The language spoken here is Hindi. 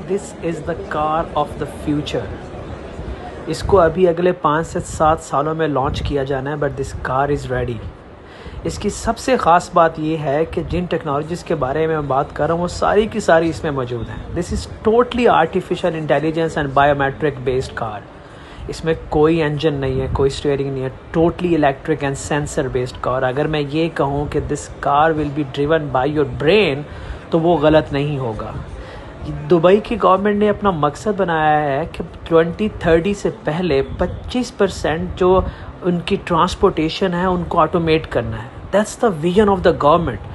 This is the car of the future. इसको अभी अगले 5 से 7 सालों में लॉन्च किया जाना है, but this car is ready. इसकी सबसे ख़ास बात ये है कि जिन टेक्नोलॉजीज़ के बारे में मैं बात कर रहा हूँ वो सारी की सारी इसमें मौजूद हैं। This is totally artificial intelligence and biometric based car. इसमें कोई इंजन नहीं है, कोई स्टीयरिंग नहीं है, totally electric and sensor based car. अगर मैं ये कहूँ कि this car will be driven by your brain तो वो गलत नहीं होगा। दुबई की गवर्नमेंट ने अपना मकसद बनाया है कि 2030 से पहले 25% जो उनकी ट्रांसपोर्टेशन है उनको ऑटोमेट करना है। That's the vision of the government.